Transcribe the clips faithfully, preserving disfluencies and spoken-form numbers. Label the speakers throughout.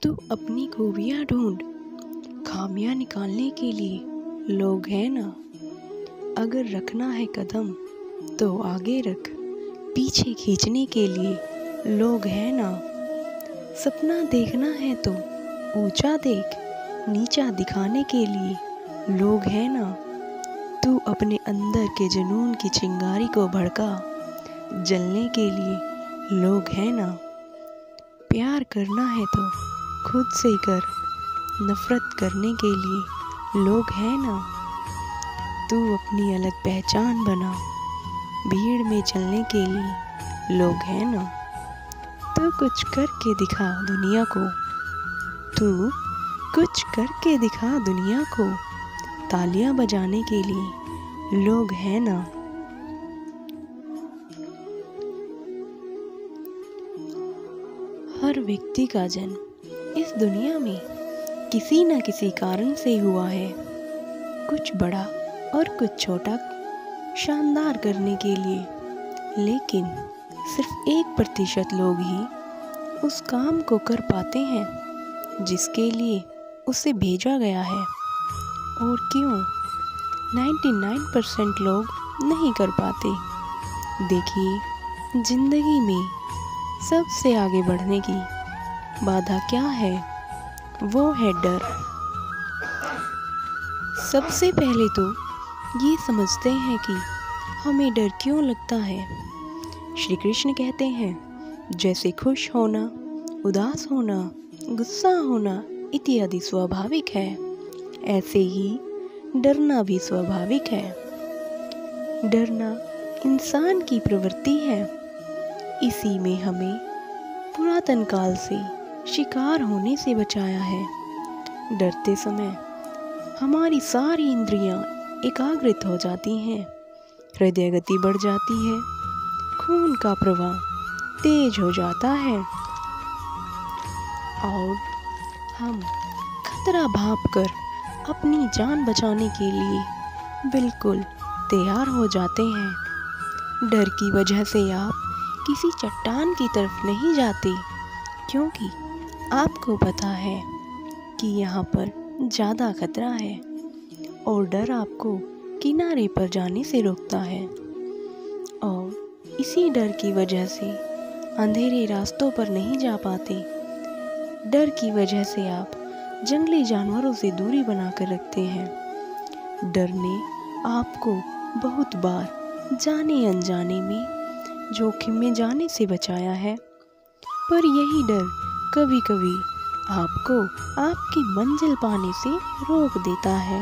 Speaker 1: तू अपनी खूबियाँ ढूंढ, खामियाँ निकालने के लिए लोग हैं ना। अगर रखना है कदम तो आगे रख, पीछे खींचने के लिए लोग हैं ना। सपना देखना है तो ऊंचा देख, नीचा दिखाने के लिए लोग हैं ना। तू अपने अंदर के जुनून की चिंगारी को भड़का, जलने के लिए लोग हैं ना। प्यार करना है तो खुद से कर, नफरत करने के लिए लोग हैं ना। तू अपनी अलग पहचान बना, भीड़ में चलने के लिए लोग हैं ना। तू कुछ करके दिखा दुनिया को, तू कुछ करके दिखा दुनिया को, तालियां बजाने के लिए लोग हैं ना। हर व्यक्ति का जन्म इस दुनिया में किसी न किसी कारण से हुआ है, कुछ बड़ा और कुछ छोटा शानदार करने के लिए। लेकिन सिर्फ एक प्रतिशत लोग ही उस काम को कर पाते हैं जिसके लिए उसे भेजा गया है। और क्यों निन्यानवे परसेंट लोग नहीं कर पाते? देखिए, जिंदगी में सबसे आगे बढ़ने की बाधा क्या है? वो है डर। सबसे पहले तो ये समझते हैं कि हमें डर क्यों लगता है। श्री कृष्ण कहते हैं, जैसे खुश होना, उदास होना, गुस्सा होना इत्यादि स्वाभाविक है, ऐसे ही डरना भी स्वाभाविक है। डरना इंसान की प्रवृत्ति है। इसी में हमें पुरातन काल से शिकार होने से बचाया है। डरते समय हमारी सारी इंद्रियां एकाग्रित हो जाती हैं, हृदय गति बढ़ जाती है, खून का प्रवाह तेज हो जाता है और हम खतरा भांपकर अपनी जान बचाने के लिए बिल्कुल तैयार हो जाते हैं। डर की वजह से आप किसी चट्टान की तरफ नहीं जाते, क्योंकि आपको पता है कि यहाँ पर ज़्यादा खतरा है, और डर आपको किनारे पर जाने से रोकता है। और इसी डर की वजह से अंधेरे रास्तों पर नहीं जा पाते। डर की वजह से आप जंगली जानवरों से दूरी बनाकर रखते हैं। डर ने आपको बहुत बार जाने अनजाने में जोखिम में जाने से बचाया है, पर यही डर कभी कभी आपको आपकी मंजिल पाने से रोक देता है।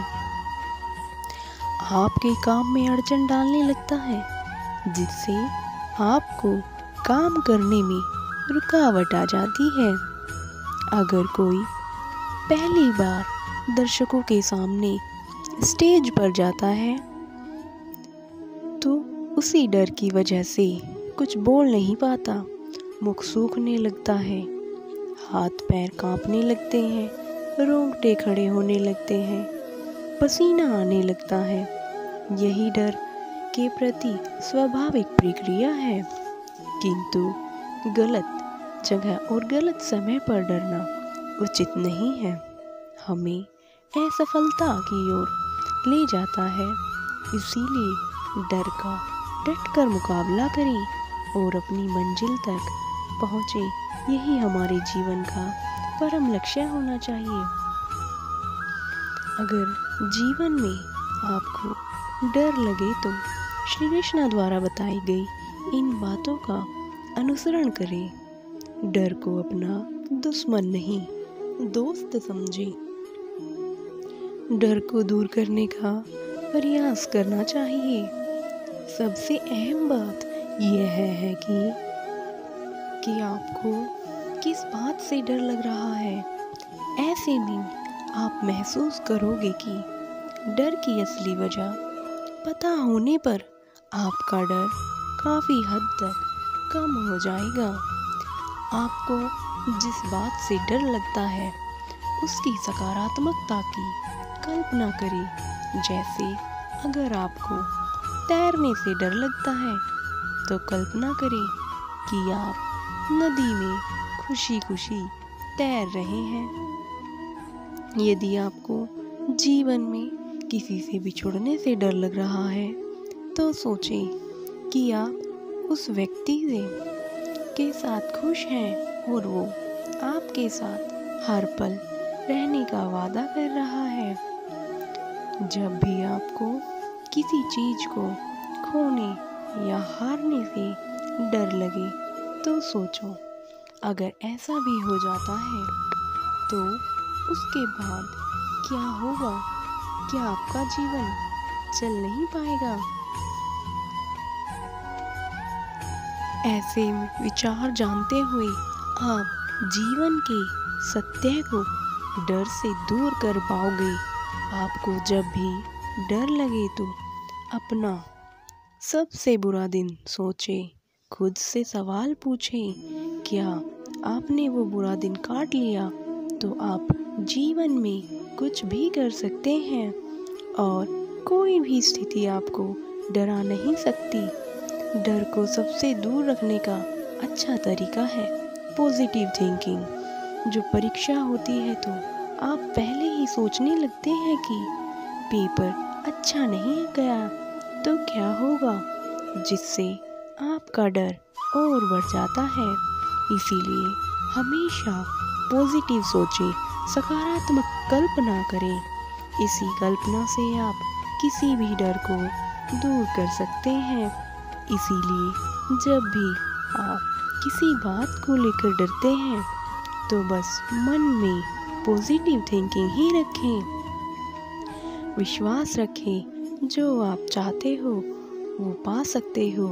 Speaker 1: आपके काम में अड़चन डालने लगता है, जिससे आपको काम करने में रुकावट आ जाती है। अगर कोई पहली बार दर्शकों के सामने स्टेज पर जाता है तो उसी डर की वजह से कुछ बोल नहीं पाता, मुख सूखने लगता है, हाथ पैर कांपने लगते हैं, रोंगटे खड़े होने लगते हैं, पसीना आने लगता है। यही डर के प्रति स्वाभाविक प्रक्रिया है, किंतु गलत जगह और गलत समय पर डरना उचित नहीं है। हमें असफलता की ओर ले जाता है। इसीलिए डर का डटकर मुकाबला करें और अपनी मंजिल तक पहुँचे। यही हमारे जीवन का परम लक्ष्य होना चाहिए। अगर जीवन में आपको डर लगे तो श्री कृष्ण द्वारा बताई गई इन बातों का अनुसरण करें। डर को अपना दुश्मन नहीं, दोस्त समझें। डर को दूर करने का प्रयास करना चाहिए। सबसे अहम बात यह है, है कि कि आपको किस बात से डर लग रहा है। ऐसे में आप महसूस करोगे कि डर की असली वजह पता होने पर आपका डर काफ़ी हद तक कम हो जाएगा। आपको जिस बात से डर लगता है उसकी सकारात्मकता की कल्पना करें। जैसे अगर आपको तैरने से डर लगता है तो कल्पना करें कि आप नदी में खुशी खुशी तैर रहे हैं। यदि आपको जीवन में किसी से बिछुड़ने से डर लग रहा है तो सोचें कि आप उस व्यक्ति से के साथ खुश हैं और वो आपके साथ हर पल रहने का वादा कर रहा है। जब भी आपको किसी चीज को खोने या हारने से डर लगे तो सोचो, अगर ऐसा भी हो जाता है तो उसके बाद क्या होगा? क्या आपका जीवन चल नहीं पाएगा? ऐसे विचार जानते हुए आप जीवन के सत्य को डर से दूर कर पाओगे। आपको जब भी डर लगे तो अपना सबसे बुरा दिन सोचें, खुद से सवाल पूछें, क्या आपने वो बुरा दिन काट लिया तो आप जीवन में कुछ भी कर सकते हैं और कोई भी स्थिति आपको डरा नहीं सकती। डर को सबसे दूर रखने का अच्छा तरीका है पॉजिटिव थिंकिंग। जो परीक्षा होती है तो आप पहले ही सोचने लगते हैं कि पेपर अच्छा नहीं गया तो क्या होगा, जिससे आपका डर और बढ़ जाता है। इसीलिए हमेशा पॉजिटिव सोचें, सकारात्मक कल्पना करें। इसी कल्पना से आप किसी भी डर को दूर कर सकते हैं। इसीलिए जब भी आप किसी बात को लेकर डरते हैं तो बस मन में पॉजिटिव थिंकिंग ही रखें। विश्वास रखें, जो आप चाहते हो वो पा सकते हो।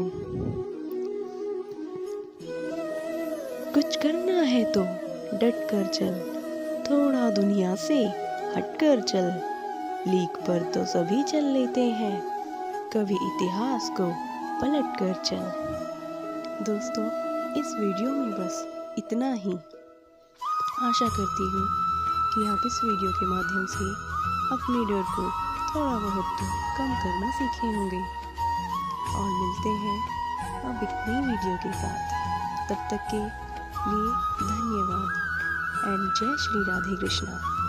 Speaker 1: कुछ करना है तो डट कर चल, थोड़ा दुनिया से हट कर चल। लीक पर तो सभी चल लेते हैं, कभी इतिहास को पलट कर चल। दोस्तों, इस वीडियो में बस इतना ही। आशा करती हूँ कि आप इस वीडियो के माध्यम से अपने डर को थोड़ा बहुत तो कम करना सीखे होंगे। और मिलते हैं अब एक नई वीडियो के साथ। तब तक के लिए धन्यवाद एंड जय श्री राधे कृष्णा।